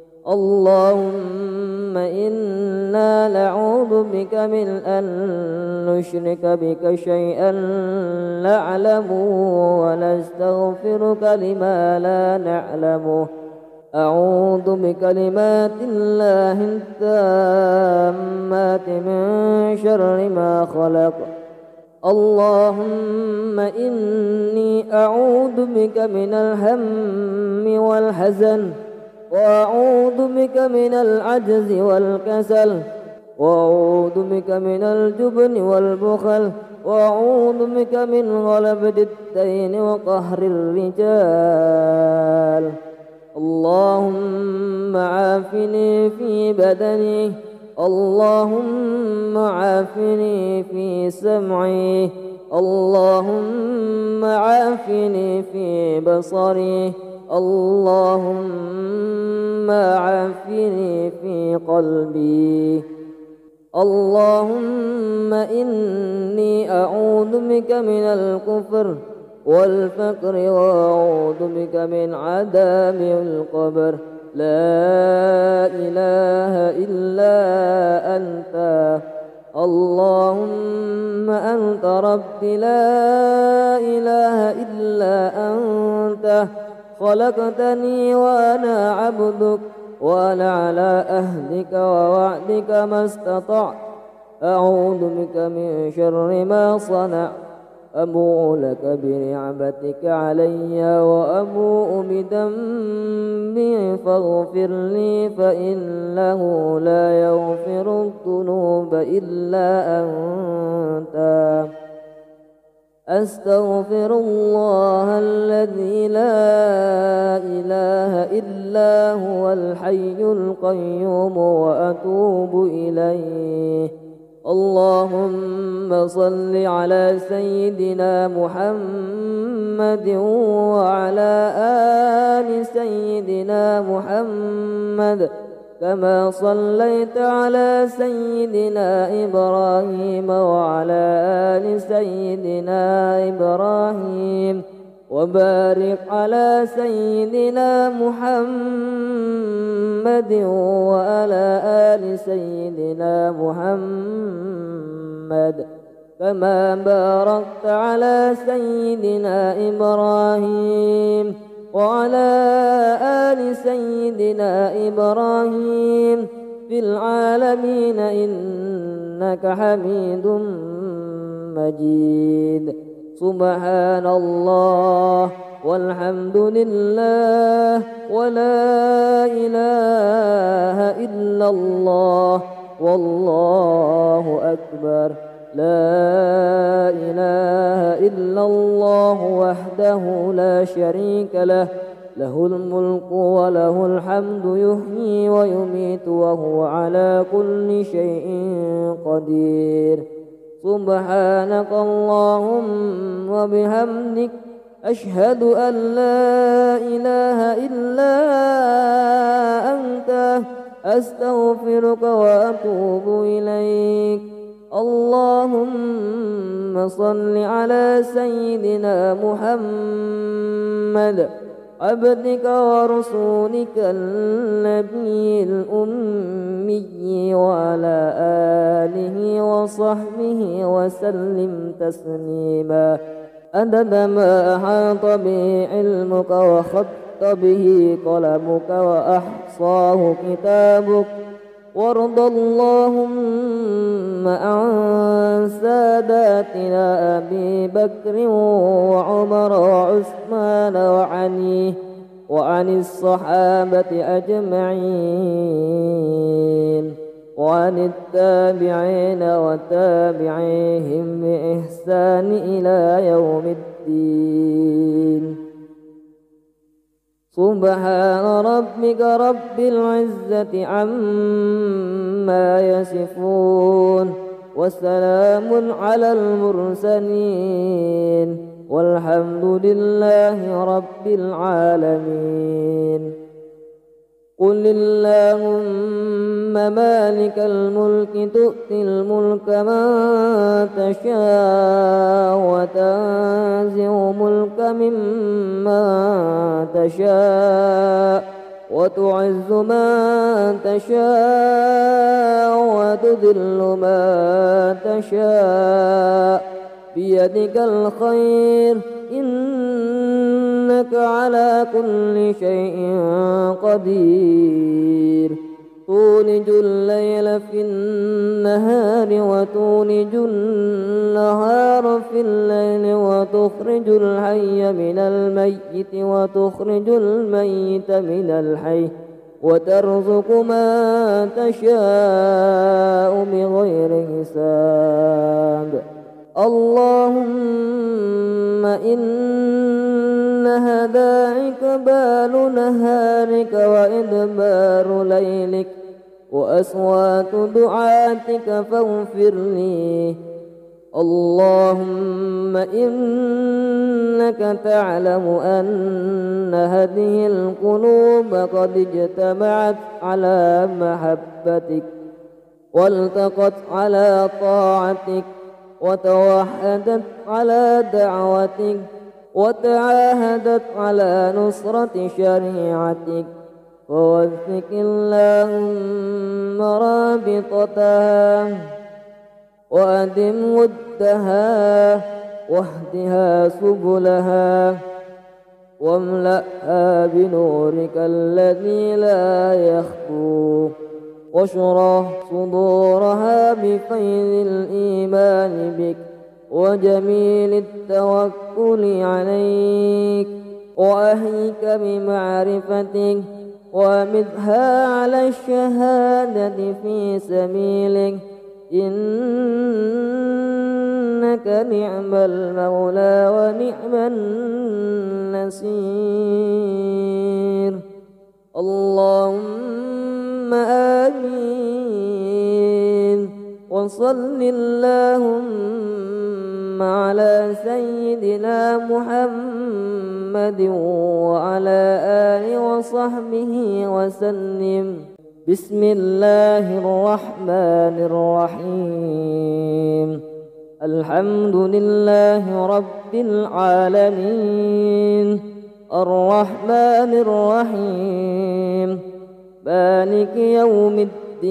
اللهم إنا نعوذ بك من أن نشرك بك شيئا نعلمه ونستغفرك لما لا نعلمه. أعوذ بكلمات الله التامات من شر ما خلق. اللهم إني أعوذ بك من الهم والحزن، وأعوذ بك من العجز والكسل، وأعوذ بك من الجبن والبخل، وأعوذ بك من غلبة الدين وقهر الرجال. اللهم عافني في بدني، اللهم عافني في سمعي، اللهم عافني في بصري، اللهم عافني في قلبي. اللهم إني أعوذ بك من الكفر والفقر وأعوذ بك من عذاب القبر. لا إله إلا أنت. اللهم أنت ربي لا إله إلا أنت. خلقتني وأنا عبدك وأنا على أهلك ووعدك ما استطعت. أعوذ بك من شر ما صنعت. أبوء لك بنعمتك علي وأبوء بذنبي فاغفر لي فإنه لا يغفر الذنوب إلا أنت. أستغفر الله الذي لا إله إلا هو الحي القيوم وأتوب إليه. اللهم صل على سيدنا محمد وعلى آل سيدنا محمد كما صليت على سيدنا إبراهيم وعلى آل سيدنا إبراهيم وبارك على سيدنا محمد وعلى آل سيدنا محمد كما باركت على سيدنا إبراهيم وعلى آل سيدنا إبراهيم في العالمين إنك حميد مجيد. سبحان الله والحمد لله ولا إله إلا الله والله أكبر. لا إله إلا الله وحده لا شريك له له الملك وله الحمد يحيي ويميت وهو على كل شيء قدير. سبحانك اللهم وبحمدك أشهد أن لا إله إلا أنت أستغفرك وأتوب إليك. اللهم صل على سيدنا محمد عبدك ورسولك النبي الأمي وعلى آله وصحبه وسلم تسليما عدد ما أحاط به علمك وخط به قلمك وأحصاه كتابك. وارض اللهم عن ساداتنا أبي بكر وعمر وعثمان وعلي وعن الصحابة أجمعين وعن التابعين وتابعيهم بإحسان إلى يوم الدين. سبحان ربك رب العزة عما يصفون وسلام على المرسلين والحمد لله رب العالمين. قل اللهم مالك الملك تؤتي الملك من تشاء وتنزع الملك ممن تشاء وتعز من تشاء وتذل من تشاء بيدك الخير إنك على كل شيء قدير. تولج الليل في النهار وتولج النهار في الليل وتخرج الحي من الميت وتخرج الميت من الحي وترزق من تشاء بغير حساب. اللهم إن هداك بال نهارك وإدبار ليلك وأصوات دعاتك فاغفر لي. اللهم إنك تعلم أن هذه القلوب قد اجتمعت على محبتك والتقت على طاعتك وتوحدت على دعوتك وتعاهدت على نصرة شريعتك. ووفق اللهم رابطتها وأدم ودها واهدها سبلها واملأها بنورك الذي لا يخفو واشرح صدورها بفيض الإيمان بك وجميل التوكل عليك وأهيك بمعرفتك ومدها على الشهادة في سبيلك. إنك نعم المولى ونعم النصير. اللهم آمين. وصل اللهم على سيدنا محمد وعلى آله وصحبه وسلم. بسم الله الرحمن الرحيم. الحمد لله رب العالمين الرحمن الرحيم مالك يوم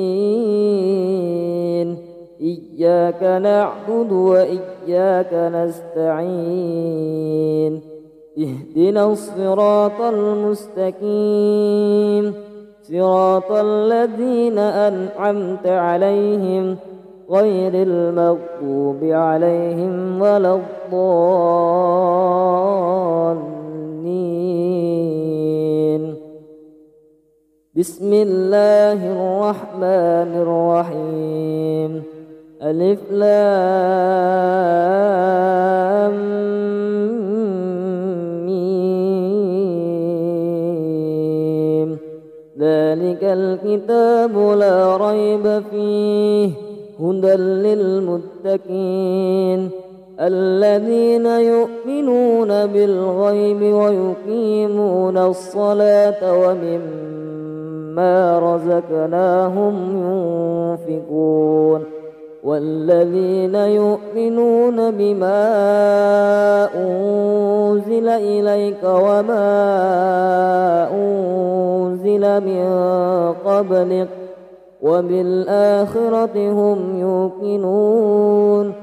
الدين إياك نعبد وإياك نستعين اهدنا الصراط المستقيم صراط الذين أنعمت عليهم غير المغضوب عليهم ولا الضالين. بسم الله الرحمن الرحيم ألف لام ميم ذلك الكتاب لا ريب فيه هدى للمتقين الذين يؤمنون بالغيب ويقيمون الصلاة ومما رزقناهم ينفقون والذين يؤمنون بما أنزل إليك وما أنزل من قبلك وبالآخرة هم يوقنون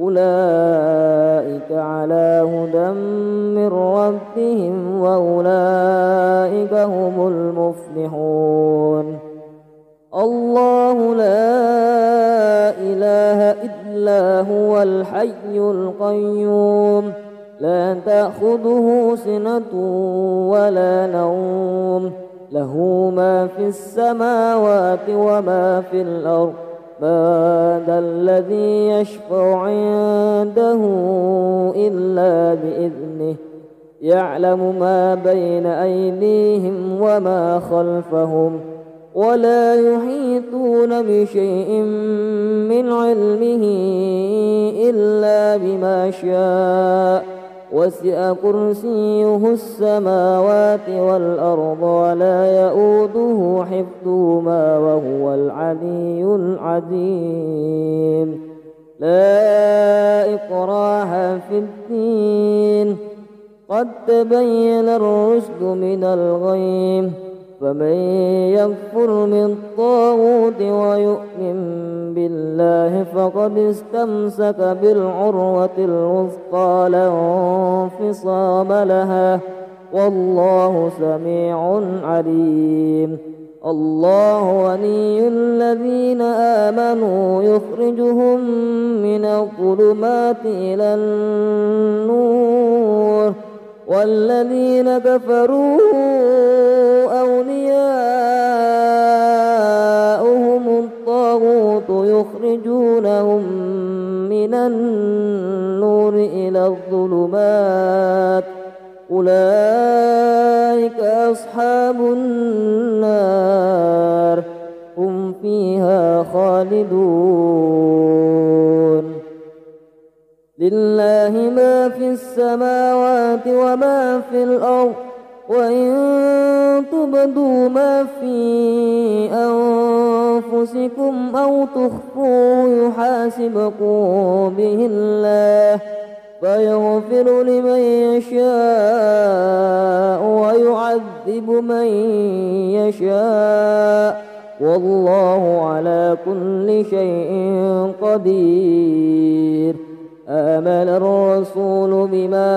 أولئك على هدى من ربهم وأولئك هم المفلحون. الله لا إله إلا هو الحي القيوم لا تأخذه سنة ولا نوم له ما في السماوات وما في الأرض من ذا الذي يشفع عنده إلا بإذنه يعلم ما بين أيديهم وما خلفهم ولا يحيطون بشيء من علمه إلا بما شاء وسع كرسيه السماوات والأرض ولا يؤوده حفظهما وهو العلي العظيم. لا إكراه في الدين قد تبين الرشد من الغي فمن يكفر بالطاغوت ويؤمن بالله فقد استمسك بالعروة الوثقى لا انفصام لها والله سميع عليم. الله ولي الذين آمنوا يخرجهم من الظلمات إلى النور والذين كفروا أولياؤهم الطاغوت يخرجونهم من النور إلى الظلمات أولئك أصحاب النار هم فيها خالدون. لله ما في السماوات وما في الأرض وإن تبدوا ما في أنفسكم أو تخفوه يحاسبكم به الله فيغفر لمن يشاء ويعذب من يشاء والله على كل شيء قدير. آمن الرسول بما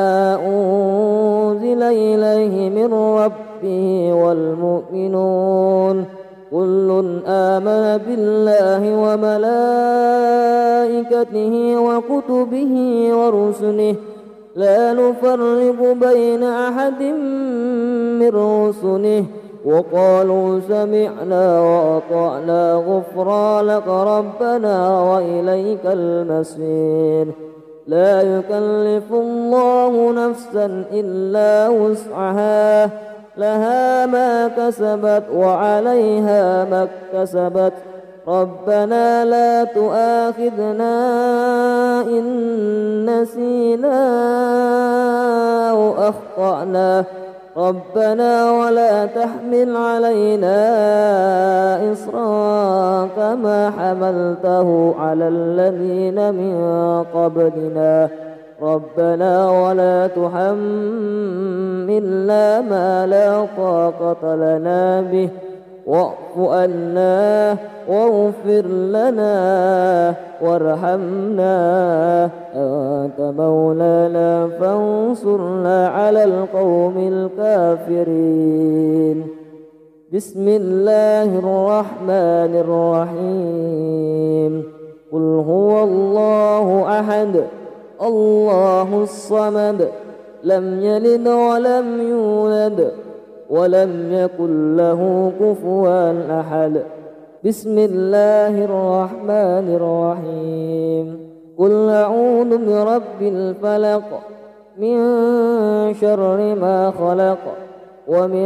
أنزل إليه من ربه والمؤمنون كل آمن بالله وملائكته وكتبه ورسله لا نفرق بين أحد من رسله وقالوا سمعنا وأطعنا غفرانك ربنا وإليك المصير. لا يكلف الله نفسا إلا وسعها لها ما كسبت وعليها ما اكتسبت ربنا لا تؤاخذنا إن نسينا أو أخطأنا ربنا ولا تحمل علينا إصرا كما حملته على الذين من قبلنا ربنا ولا تحملنا ما لا طاقة لنا به واعف عنا واغفر لنا وارحمنا أنت مولانا فانصرنا على القوم الكافرين. بسم الله الرحمن الرحيم. قل هو الله أحد الله الصمد لم يلد ولم يولد ولم يكن له كفوا أحد. بسم الله الرحمن الرحيم. قل أعوذ برب الفلق من شر ما خلق ومن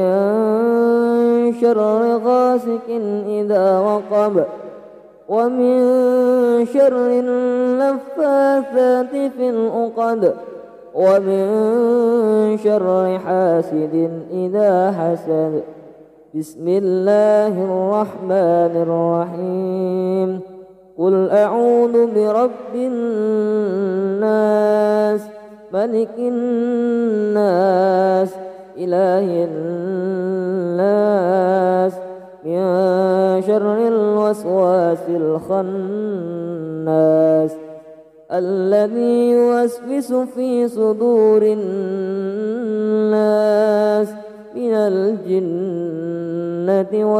شر غاسق إذا وقب ومن شر النفاثات في العقد ومن شر حاسد إذا حسد. بسم الله الرحمن الرحيم. قل أعوذ برب الناس ملك الناس إله الناس من شر الوسواس الخناس الذي يوسوس في صدور الناس من الجنة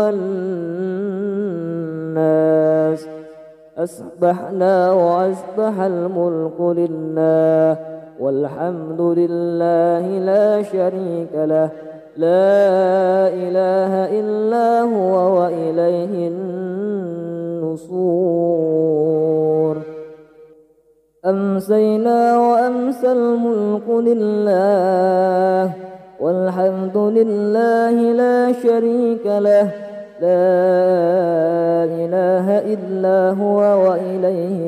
والناس. أصبحنا وأصبح الملك لله والحمد لله لا شريك له لا إله إلا هو وإليه النشور. أمسينا وأمسى الملك لله والحمد لله لا شريك له لا إله إلا هو وإليه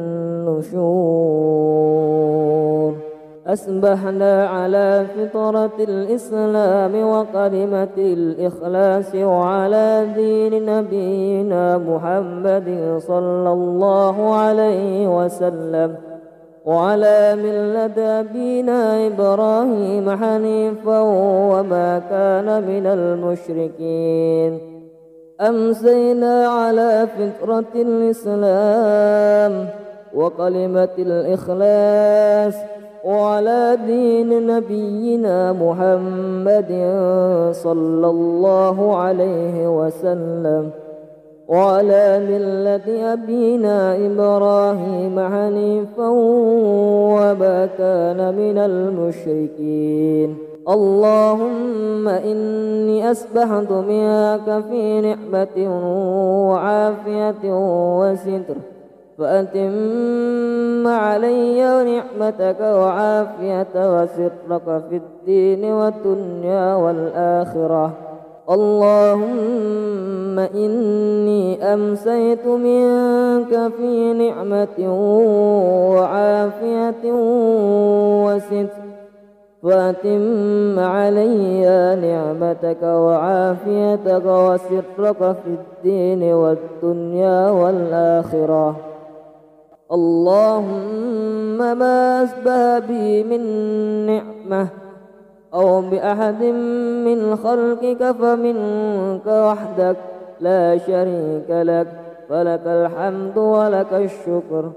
النشور. أصبحنا على فطرة الإسلام وكلمة الإخلاص وعلى دين نبينا محمد صلى الله عليه وسلم وعلى ملة أبينا إبراهيم حنيفا وما كان من المشركين. أمسينا على فطرة الإسلام وكلمة الإخلاص وعلى دين نبينا محمد صلى الله عليه وسلم وعلى ملة أبينا إبراهيم حنيفا وما كان من المشركين. اللهم إني أسبحت منك في نعمة وعافية وستر فأتم علي نعمتك وعافية وسترك في الدين والدنيا والآخرة. اللهم إني أمسيت منك في نعمة وعافية وستر فأتم علي نعمتك وعافيتك وسترك في الدين والدنيا والآخرة. اللهم ما أسبه بي من نعمة أو بأحد من خلقك فمنك وحدك لا شريك لك فلك الحمد ولك الشكر.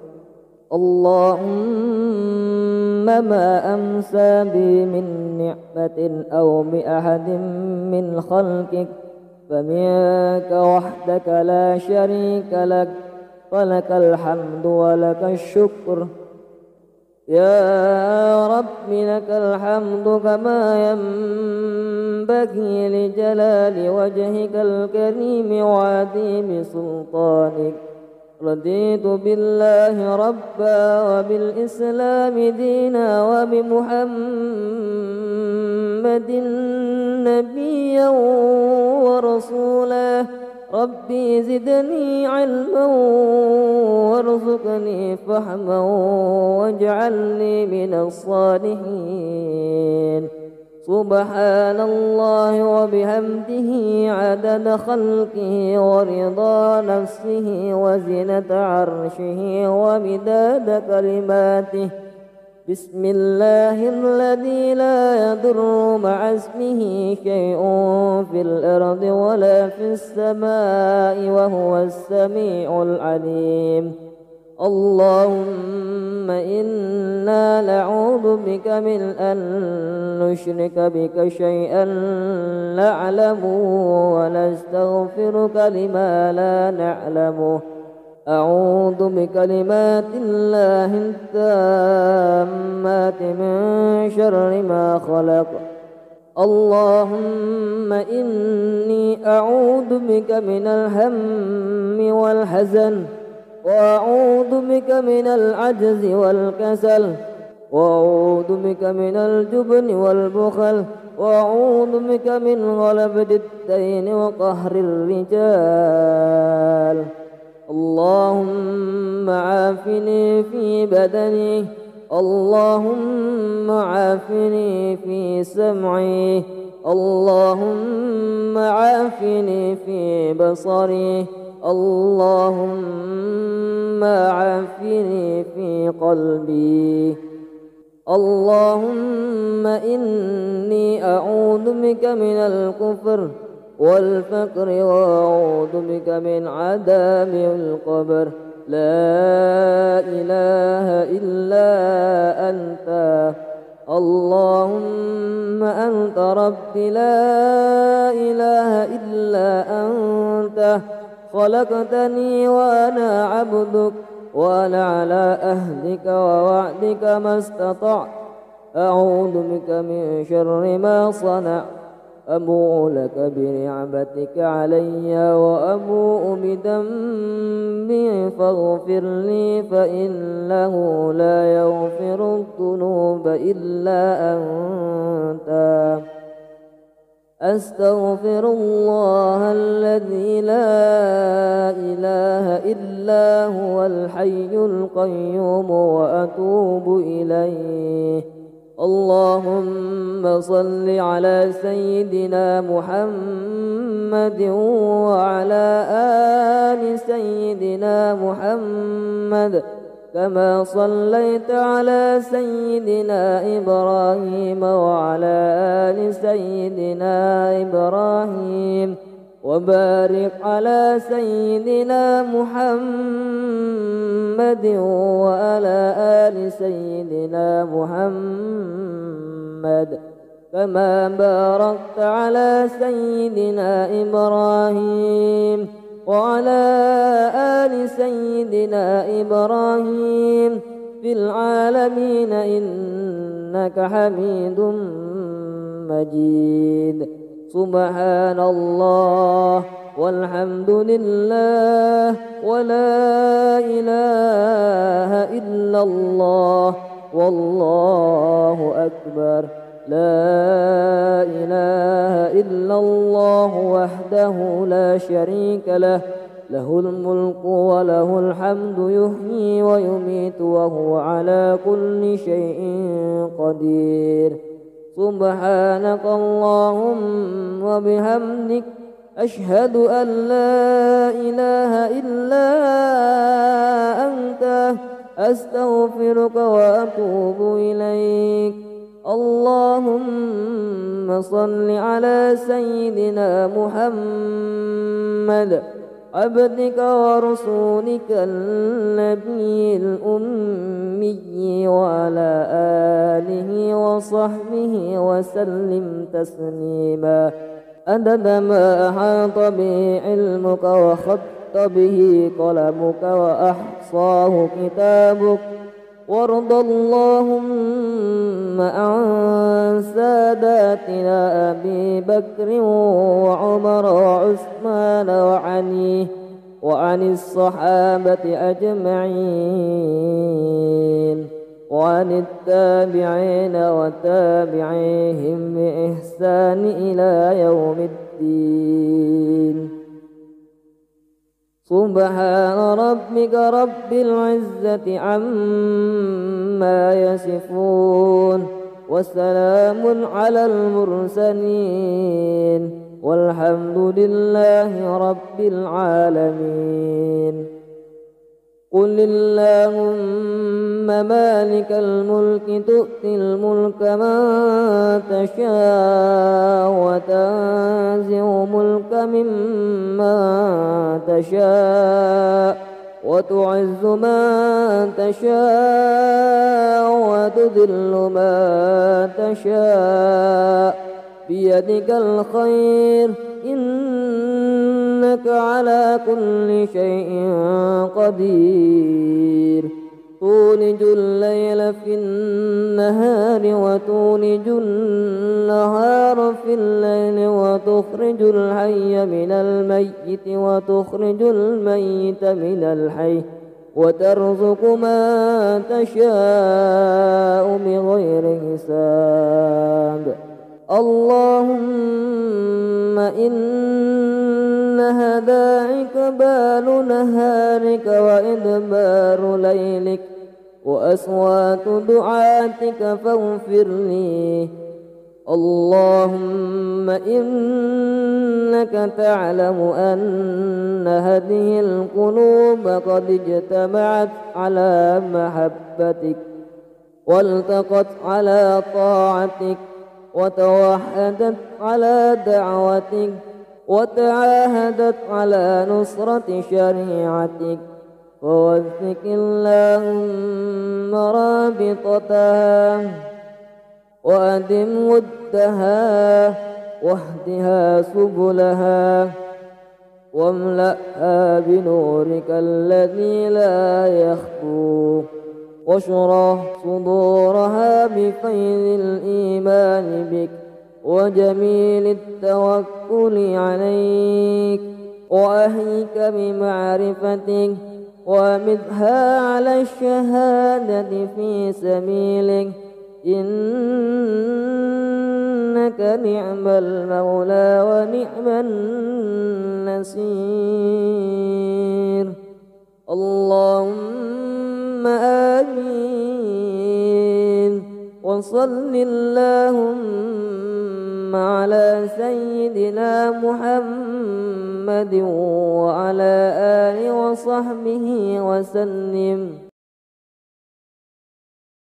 اللهم ما أمسى بي من نعمة أو بأحد من خلقك فمنك وحدك لا شريك لك فلك الحمد ولك الشكر. يا رب لك الحمد كما ينبغي لجلال وجهك الكريم وعظيم سلطانك. رضيت بالله ربا وبالإسلام دينا وبمحمد نبيا ورسولا. ربي زدني علما وارزقني فهما واجعلني من الصالحين. سبحان الله وبحمده عدد خلقه ورضا نفسه وزنة عرشه ومداد كلماته. بسم الله الذي لا يضر مع اسمه شيء في الأرض ولا في السماء وهو السميع العليم. اللهم إنا نعوذ بك من أن نشرك بك شيئا نعلمه ونستغفرك لما لا نعلمه. أعوذ بكلمات الله التامات من شر ما خلق. اللهم إني أعوذ بك من الهم والحزن، وأعوذ بك من العجز والكسل، وأعوذ بك من الجبن والبخل، وأعوذ بك من غلبة الدين وقهر الرجال. اللهم عافني في بدني، اللهم عافني في سمعي، اللهم عافني في بصري، اللهم عافني في قلبي. اللهم إني أعوذ بك من الكفر والفقر، وأعوذ بك من عذاب القبر. لا إله إلا أنت، اللهم أنت ربي لا إله إلا أنت. خلقتني وأنا عبدك، وأنا على أهلك ووعدك ما استطعت. أعوذ بك من شر ما صنعت. أبوء لك بنعمتك علي وأبوء بذنبي فاغفر لي، فإنه لا يغفر الذنوب إلا أنت. أستغفر الله الذي لا إله إلا هو الحي القيوم وأتوب إليه. اللهم صل على سيدنا محمد وعلى آل سيدنا محمد كما صليت على سيدنا إبراهيم وعلى آل سيدنا إبراهيم، وبارك على سيدنا محمد وعلى آل سيدنا محمد كما باركت على سيدنا إبراهيم وعلى آل سيدنا إبراهيم في العالمين إنك حميد مجيد. سبحان الله والحمد لله ولا إله إلا الله والله أكبر. لا إله إلا الله وحده لا شريك له، له الملك وله الحمد يحيي ويميت وهو على كل شيء قدير. سبحانك اللهم وبحمدك، أشهد أن لا إله إلا أنت، أستغفرك وأتوب إليك. اللهم صل على سيدنا محمد عبدك ورسولك النبي الأمي وعلى آله وصحبه وسلم تسليما عدد ما أحاط به علمك وخط به قلمك وأحصاه كتابك. وارض اللهم عن ساداتنا أبي بكر وعمر وعثمان وعلي وعن الصحابة أجمعين وعن التابعين وتابعيهم بإحسان إلى يوم الدين. سبحان ربك رب العزة عما يصفون، وسلام على المرسلين والحمد لله رب العالمين. قل اللهم مالك الملك تؤتي الملك من تشاء وتنزع الملك ممن تشاء وتعز من تشاء وتذل من تشاء بيدك الخير إنك على كل شيء قدير. تولج الليل في النهار وتولج النهار في الليل وتخرج الحي من الميت وتخرج الميت من الحي وترزق من تشاء بغير حساب. اللهم إن هداك بال نهارك وإدبار ليلك وأصوات دعاتك فاغفر لي. اللهم إنك تعلم أن هذه القلوب قد اجتمعت على محبتك والتقت على طاعتك وتوحدت على دعوتك وتعاهدت على نصرة شريعتك، فوثق اللهم رابطتها وأدم ودها واهدها سبلها واملأها بنورك الذي لا يخفو، واشرح صدورها بفيض الإيمان بك وجميل التوكل عليك، وأهيك بمعرفتك ومدها على الشهادة في سبيلك، إنك نعم المولى ونعم النصير. اللهم آمين. وصل اللهم على سيدنا محمد وعلى آله وصحبه وسلم.